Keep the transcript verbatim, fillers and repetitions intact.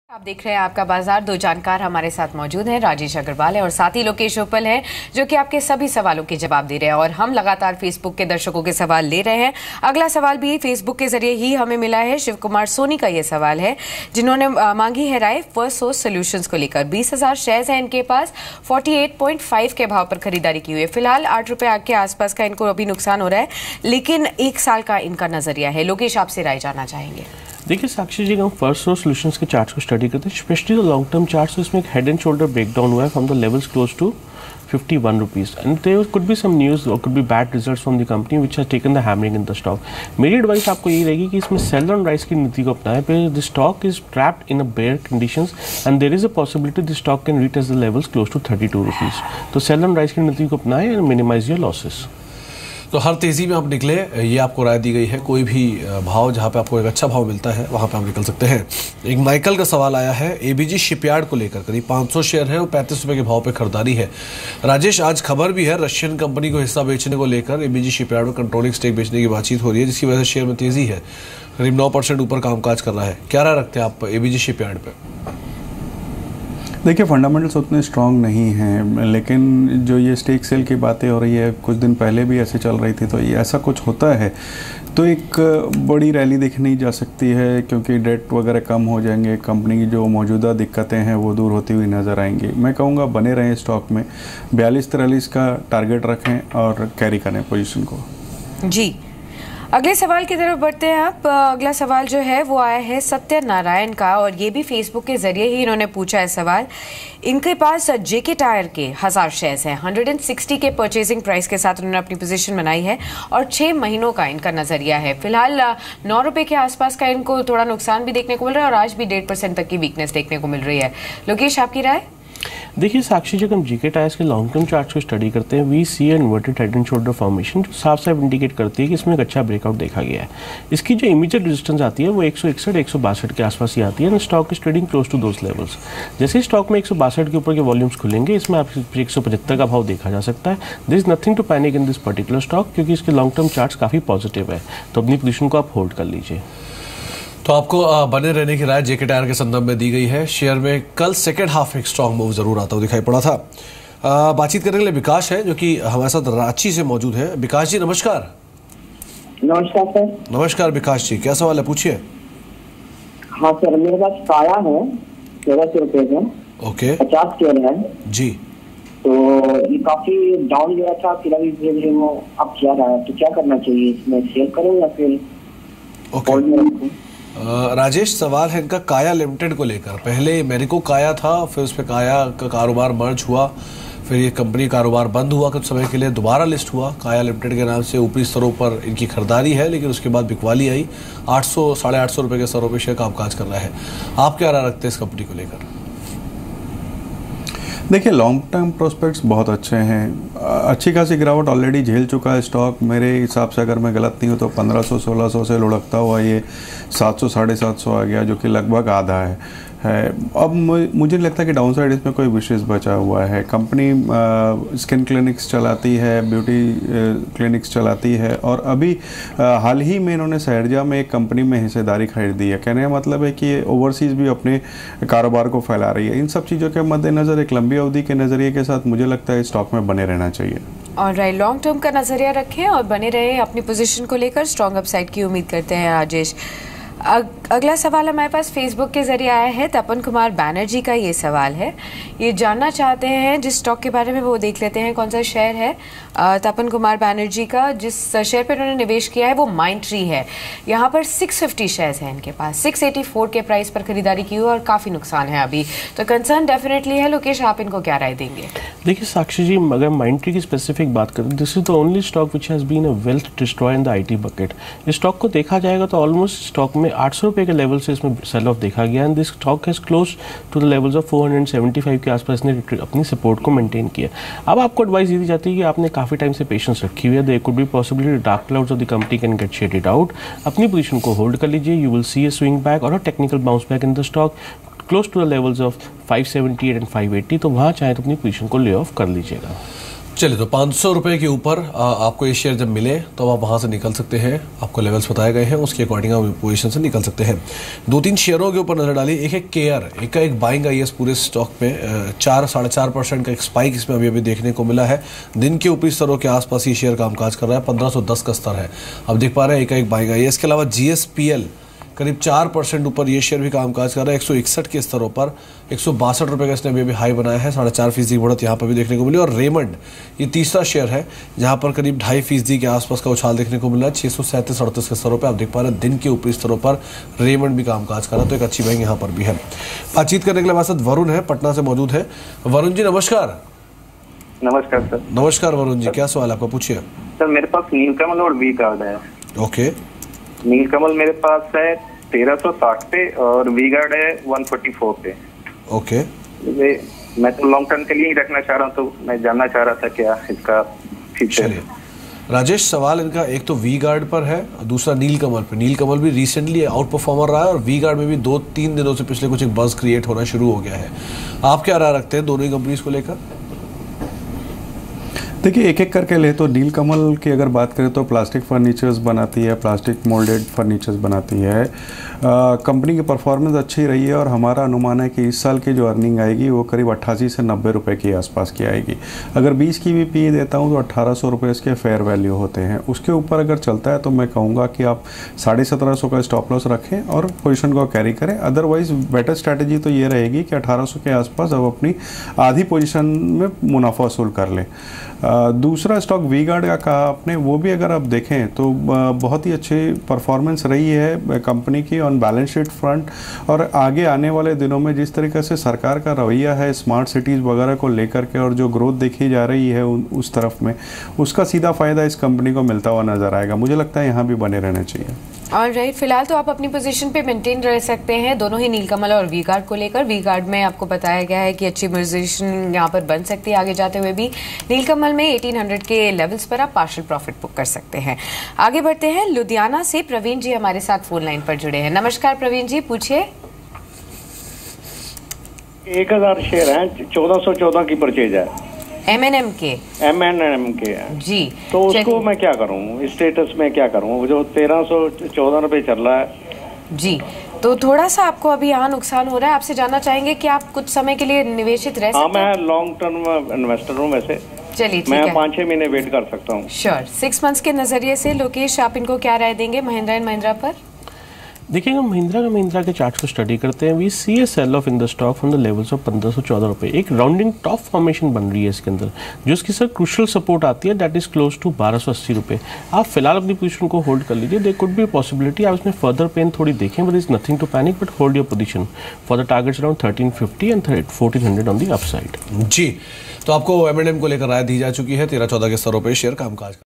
आप देख रहे हैं आपका बाजार। दो जानकार हमारे साथ मौजूद हैं, राजेश अग्रवाल है और साथ ही लोकेश उपल है, जो कि आपके सभी सवालों के जवाब दे रहे हैं। और हम लगातार फेसबुक के दर्शकों के सवाल ले रहे हैं। अगला सवाल भी फेसबुक के जरिए ही हमें मिला है। शिव कुमार सोनी का ये सवाल है, जिन्होंने मांगी है राय फर्स्ट सोर्स सोल्यूशंस को लेकर। बीस हजार शेयर है इनके पास, अड़तालीस पॉइंट पाँच के भाव पर खरीदारी की हुई है। फिलहाल आठ रुपए के आसपास का इनको अभी नुकसान हो रहा है, लेकिन एक साल का इनका नजरिया है। लोकेश, आपसे राय जानना चाहेंगे। देखिए साक्षी जी, हम फर्स्ट सोर्स सॉल्यूशंस के चार्ट्स को स्टडी करते हैं, specially the long term charts. इसमें एक हेड एंड शोल्डर ब्रेकडाउन हुआ है from the levels close to fifty-one rupees, and there could be some news or could be bad results from the company which has taken the hammering in the stock. मेरी advice आपको यही रहेगी कि इसमें cell on rise की नीति को अपनाएं। फिर the stock is trapped in a bear conditions and there is a possibility the stock can retest the levels close to thirty-two rupees. तो सेल ऑन राइज की नीति को अपनाएं and minimize your losses. तो हर तेज़ी में आप निकले, ये आपको राय दी गई है। कोई भी भाव जहाँ पे आपको एक अच्छा भाव मिलता है वहाँ पे आप निकल सकते हैं। एक माइकल का सवाल आया है एबीजी शिपयार्ड को लेकर। करीब पाँच सौ शेयर है और पैंतीस रुपये के भाव पे खरीदारी है। राजेश, आज खबर भी है रशियन कंपनी को हिस्सा बेचने को लेकर एबीजी शिपयार्ड में कंट्रोलिंग स्टेक बेचने की बातचीत हो रही है, जिसकी वजह से शेयर में तेज़ी है। करीब नौ परसेंट ऊपर कामकाज कर रहा है। क्या राय रखते हैं आप एबीजी शिपयार्ड पर? देखिए, फंडामेंटल्स उतने स्ट्रांग नहीं हैं, लेकिन जो ये स्टेक सेल की बातें हो रही है, कुछ दिन पहले भी ऐसे चल रही थी, तो ये ऐसा कुछ होता है तो एक बड़ी रैली देखनी जा सकती है, क्योंकि डेट वगैरह कम हो जाएंगे, कंपनी की जो मौजूदा दिक्कतें हैं वो दूर होती हुई नज़र आएंगी। मैं कहूँगा बने रहें स्टॉक में, बयालीस तिरालीस का टारगेट रखें और कैरी करें पोजीशन को। जी, अगले सवाल की तरफ बढ़ते हैं आप। अगला सवाल जो है वो आया है सत्यनारायण का, और ये भी फेसबुक के जरिए ही इन्होंने पूछा है सवाल। इनके पास जेके टायर के हजार शेयर्स हैं, एक सौ साठ के परचेजिंग प्राइस के साथ उन्होंने अपनी पोजीशन बनाई है और छह महीनों का इनका नजरिया है। फिलहाल नौ रुपए के आसपास का इनको थोड़ा नुकसान भी देखने को मिल रहा है और आज भी डेढ़ परसेंट तक की वीकनेस देखने को मिल रही है। लोकेश, आपकी राय? देखिए साक्षी, जब हम जीके टायर्स के लॉन्ग टर्म चार्ट्स को स्टडी करते हैं, we see inverted head and shoulder formation, जो साफ साफ इंडिकेट करती है कि इसमें एक अच्छा ब्रेकआउट देखा गया है। इसकी जो इमीडिएट रेजिस्टेंस आती है वो एक सौ इकसठ एक सौ बासठ के आसपास ही आती है and stock is trading close to those levels. जैसे स्टॉक में एक सौ बासठ के ऊपर के वॉल्यूम्स खुलेंगे, इसमें आप एक सौ पचहत्तर का भाव देखा जा सकता है। This is nothing to panic in this particular stock, क्योंकि इसके लॉन्ग टर्म चार्ट्स काफ़ी पॉजिटिव है, तो अपनी पोजीशन को आप होल्ड कर लीजिए। तो आपको बने रहने की राय जेके टायर के संदर्भ में दी गई है। शेयर में कल सेकेंड हाफ एक स्ट्रॉन्ग मूव जरूर आता हुआ दिखाई पड़ा था। आ, बातचीत करने के लिए विकास है, जो कि हमारे साथ रांची से मौजूद है। विकास जी, नमस्कार। नमस्कार सर। नमस्कार विकास जी, क्या सवाल है, पूछिए। हाँ सर, मेरे पास काया है चौदह सौ रुपये का। ओके, पचास शेयर है जी। तो ये काफी डाउन गया था, फिर अभी धीरे धीरे वो अप जा रहा है, तो क्या करना चाहिए इसमें? सेल करो या फिर होल्ड में रखूं? राजेश, सवाल है इनका काया लिमिटेड को लेकर। पहले मेरिको काया था, फिर उस पर काया का कारोबार मर्ज हुआ, फिर ये कंपनी कारोबार बंद हुआ कुछ समय के लिए, दोबारा लिस्ट हुआ काया लिमिटेड के नाम से। ऊपरी स्तरों पर इनकी खरीदारी है, लेकिन उसके बाद बिकवाली आई। आठ सौ साढ़े आठ सौ रुपये के स्तरों पर शेयर कामकाज कर रहा है। आप क्या राय रखते हैं इस कंपनी को लेकर? देखिए, लॉन्ग टर्म प्रोस्पेक्ट्स बहुत अच्छे हैं। अच्छी खासी गिरावट ऑलरेडी झेल चुका है स्टॉक। मेरे हिसाब से अगर मैं गलत नहीं हूँ तो पंद्रह सौ सोलह सौ से लुढ़कता हुआ ये सात सौ साढ़े सात सौ आ गया, जो कि लगभग आधा है है अब मुझे नहीं लगता कि डाउन साइड इसमें कोई विशेष बचा हुआ है। कंपनी स्किन क्लिनिक्स चलाती है, ब्यूटी क्लिनिक्स चलाती है, और अभी आ, हाल ही में इन्होंने सहरजा में एक कंपनी में हिस्सेदारी खरीदी है। कहने का मतलब है कि ये ओवरसीज़ भी अपने कारोबार को फैला रही है। इन सब चीज़ों के मद्देनज़र एक लंबी अवधि के नज़रिए के साथ मुझे लगता है स्टॉक में बने रहना चाहिए। और राइट, लॉन्ग टर्म का नजरिया रखें और बने रहे अपनी पोजीशन को लेकर। स्ट्रॉन्ग अपसाइड की उम्मीद करते हैं राजेश। अग, अगला सवाल हमारे पास फेसबुक के जरिए आया है। तपन कुमार बैनर्जी का ये सवाल है, ये जानना चाहते हैं जिस स्टॉक के बारे में, वो देख लेते हैं कौन सा शेयर है। तपन कुमार बैनर्जी का जिस शेयर पर उन्होंने निवेश किया है वो माइंड ट्री है। यहाँ पर छह सौ पचास शेयर्स हैं इनके पास, छह सौ चौरासी के प्राइस पर खरीदारी की हुई और काफ़ी नुकसान है अभी, तो कंसर्न डेफिनेटली है। लोकेश, आप इनको क्या राय देंगे? देखिए साक्षी जी, अगर माइंड ट्री की स्पेसिफिक बात करें, this is the only stock which has been a wealth destroy in the IT bucket. इस स्टॉक को देखा जाएगा तो ऑलमोस्ट स्टॉक में आठ सौ रुपये के लेवल से इसमें सेल ऑफ देखा गया, and this stock has close to the levels of four hundred seventy five के आसपास ने अपनी सपोर्ट को मेंटेन किया। अब आपको एडवाइस दी जाती है कि आपने काफ़ी टाइम से पेशेंस रखी हुई है, there could be possibility dark clouds of the company can get shaded out. अपनी पोजीशन को होल्ड कर लीजिए, you will see a swing back और a technical bounce back in the stock close to the levels of five seventy eight and five eighty, तो वहाँ चाहे तो अपनी पोजीशन को ले ऑफ कर लीजिएगा। चलिए, तो पाँच सौ रुपये के ऊपर आपको ये शेयर जब मिले तो आप वहाँ से निकल सकते हैं। आपको लेवल्स बताए गए हैं, उसके अकॉर्डिंग आप पोजीशन से निकल सकते हैं। दो तीन शेयरों के ऊपर नजर डालिए। एक है केयर, एक का एक बाइंग आई है पूरे स्टॉक में, चार साढ़े चार परसेंट का एक स्पाइक इसमें अभी अभी देखने को मिला है। दिन के ऊपरी स्तरों के आसपास ये शेयर कामकाज कर रहा है, पंद्रह सौ दस का स्तर है, अब देख पा रहे हैं। एक का एक बाइंग आई है। इसके अलावा जी एस पी एल करीब चार परसेंट ऊपर ये शेयर भी कामकाज कर रहा है, एक सौ इकसठ के स्तरों पर, एक सौ बासठ रुपये का इसने अभी अभी हाई बनाया है, साढ़े चार फीसदी बढ़त यहाँ पर भी देखने को मिली। और रेमंड ये तीसरा शेयर है जहाँ पर करीब ढाई फीसदी के आसपास का उछाल देखने को मिला है, छः सौ सैंतीस अड़तीस के स्तरों पर। आप देख पा रहे हैं दिन के ऊपरी स्तरों पर रेमंड भी कामकाज कर रहा है, तो एक अच्छी बाइंग यहाँ पर भी है। बातचीत करने के लिए हमारे साथ वरुण है, पटना से मौजूद है। वरुण जी नमस्कार। नमस्कार सर। नमस्कार वरुण जी, क्या सवाल आपका, पूछिए। सर मेरे पास नीलकमल और वी गार्ड है। ओके। नीलकमल मेरे पास है तेरह सौ साठ पे और वी गार्ड है वन फोर्टी फोर पे। ओके। मैं तो लॉन्ग टर्म के लिए ही रखना चाह रहा हूँ, तो मैं जानना चाह रहा था क्या इसका फ्यूचर है। राजेश, सवाल इनका एक तो वी गार्ड पर है, दूसरा नीलकमल पे। नीलकमल भी रिसेंटली आउट परफॉर्मर रहा है और वी गार्ड में भी दो तीन दिनों से पिछले कुछ एक बज़ क्रिएट होना शुरू हो गया है। आप क्या राय रखते हैं दोनों ही कंपनीज को लेकर? देखिए, एक एक करके ले तो नीलकमल की अगर बात करें तो प्लास्टिक फर्नीचर्स बनाती है, प्लास्टिक मोल्डेड फर्नीचर्स बनाती है। कंपनी की परफॉर्मेंस अच्छी रही है और हमारा अनुमान है कि इस साल की जो अर्निंग आएगी वो करीब अट्ठासी से नब्बे रुपए के आसपास की आएगी। अगर बीस की भी पी देता हूँ तो अट्ठारह सौ रुपये इसके फेयर वैल्यू होते हैं। उसके ऊपर अगर चलता है तो मैं कहूँगा कि आप साढ़े सत्रह सौ का स्टॉप लॉस रखें और पोजीशन को कैरी करें। अदरवाइज बेटर स्ट्रैटेजी तो ये रहेगी कि अठारह सौ के आसपास अब अपनी आधी पोजीशन में मुनाफा वसूल कर लें। दूसरा स्टॉक वी गार्ड का कहा आपने, वो भी अगर आप देखें तो बहुत ही अच्छी परफॉर्मेंस रही है कंपनी की ऑन बैलेंस शीट फ्रंट। और आगे आने वाले दिनों में जिस तरीके से सरकार का रवैया है स्मार्ट सिटीज़ वगैरह को लेकर के और जो ग्रोथ देखी जा रही है उस तरफ में, उसका सीधा फ़ायदा इस कंपनी को मिलता हुआ नज़र आएगा। मुझे लगता है यहाँ भी बने रहना चाहिए। और राइट, फिलहाल तो आप अपनी पोजीशन पे मेंटेन रह सकते हैं दोनों ही नीलकमल और वी गार्ड को लेकर। वी गार्ड में आपको बताया गया है कि अच्छी पोजीशन यहाँ पर बन सकती है आगे जाते हुए भी। नीलकमल में अठारह सौ के लेवल्स पर आप पार्शियल प्रॉफिट बुक कर सकते हैं। आगे बढ़ते हैं, लुधियाना से प्रवीण जी हमारे साथ फोन लाइन पर जुड़े हैं। नमस्कार प्रवीण जी, पूछिए। एक हजार शेयर हैं, चौदह सौ चौदह की परचेज है, एम एन एम के एम एन एम के है जी। तो उसको मैं क्या करूं, स्टेटस में क्या करूं, जो तेरह सौ चौदह रुपए चल रहा है जी। तो थोड़ा सा आपको अभी यहाँ नुकसान हो रहा है, आपसे जानना चाहेंगे कि आप कुछ समय के लिए निवेशित रह सकते हैं? हाँ, मैं लॉन्ग टर्म इन्वेस्टर हूँ वैसे। चलिए, मैं पाँच छह महीने वेट कर सकता हूँ। श्योर। सिक्स मंथ्स के नजरिए से लोकेश, आप इनको क्या राय देंगे महिंद्रा एंड महिंद्रा पर? देखिए, हम महिंद्रा का महिंद्रा के चार्ट को स्टडी करते हैं, we see a sell off in the stock from the levels of पंद्रह सौ चौदह रुपये। एक राउंडिंग टॉप फॉर्मेशन बन रही है इसके अंदर, जो इसकी सर क्रूशल सपोर्ट आती है, दैट इज क्लोज टू बारह सौ अस्सी रुपये। आप फिलहाल अपनी पोजीशन को होल्ड कर लीजिए। देयर कुड बी पॉसिबिलिटी आप इसमें फर्दर पेन थोड़ी देखें, but is nothing to panic, but hold your position for the targets around thirteen fifty and fourteen hundred on the upside. जी, तो आपको एम एंड एम को लेकर राय दी जा चुकी है। तेरह चौदह के स्तरों पर शेयर कामकाज